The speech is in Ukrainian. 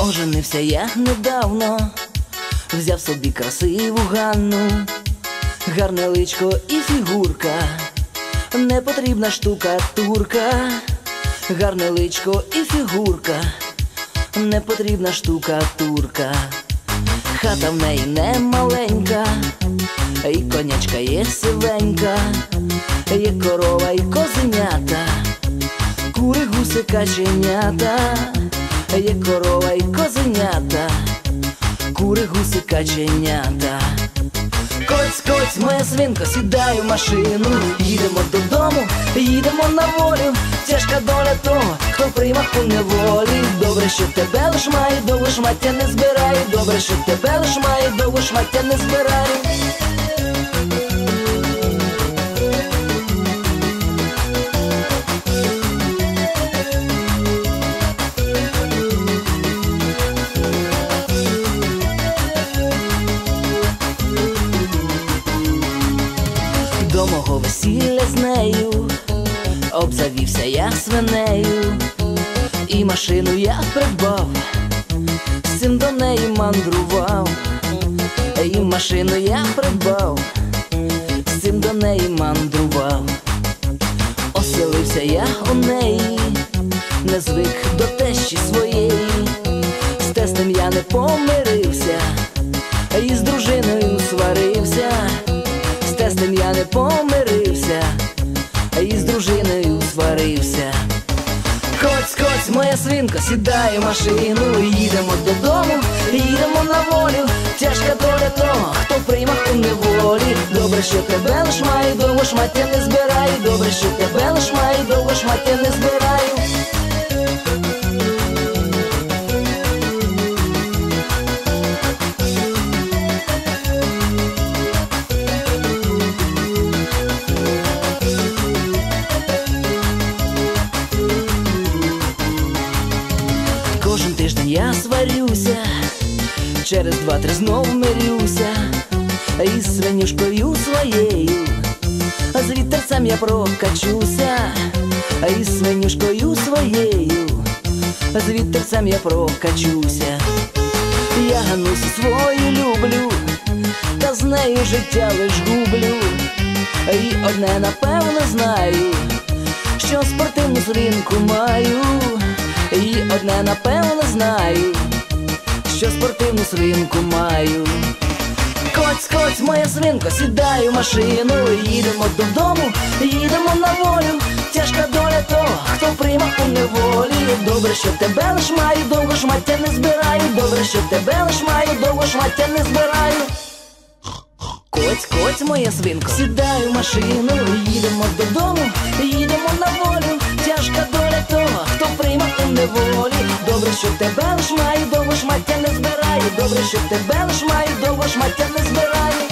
Оженився я недавно, взяв собі красиву Ганну, гарне личко і фігурка, не потрібна штукатурка. Гарне личко і фігурка, не потрібна штукатурка. Хата в неї не маленька, і конячка є сивенька, є корова і козенята, кури, гуси, каченята. Є корова і козенята, кури, гуси, каченята. Коць, коць, моя свинко, сідай в машину, їдемо додому, їдемо на волю. Тяжка доля того, хто в приймах у неволі. Добре, що тебе лиш має, довго шмаття не збирає. Добре, що тебе лиш має, довго шмаття не збирає. До мого весілля з нею обзавівся я свинею, і машину я придбав, з цим до неї мандрував. І машину я придбав, з цим до неї мандрував. Оселився я у неї, не звик до тещі своєї. З тестем я не помирився, і з дружиною сварився. З тестем я не помирився, і з дружиною сварився. Коць, коць, моя свинко, сідай в машину, їдемо додому, їдемо на волю. Тяжка доля того, хто в приймах у неволі. Добре, що тебе лиш маю, довго шмаття не збираю. Добре, що тебе лиш маю, довго шмаття не збираю. Кожен тиждень я сварюся, через 2-3 знов мирюся із свинюшкою своєю. З вітерцем я прокачуся, із свинюшкою своєю. З вітерцем я прокачуся. Я Ганусю свою люблю, та з нею життя лиш гублю. І одне напевно знаю, що спортивну свинку маю. І одне напевно знаю, що спортивну свинку маю. Коць, коць, моя свинко, сідай в машину, їдемо додому, їдемо на волю. Тяжка доля того, хто в приймах у неволі. Добре, що тебе лиш маю, довго шмаття не збираю. Добре, що тебе лиш маю, довго шмаття не збираю. Коць, коць, моя свинко, сідай в машину, їдемо додому, їдемо на волю. Тяжка доля того, хто в приймах у неволі. Добре, що тебе лиш маю, довго шмаття не збираю. Добре, що тебе лиш маю, довго шмаття не збираю.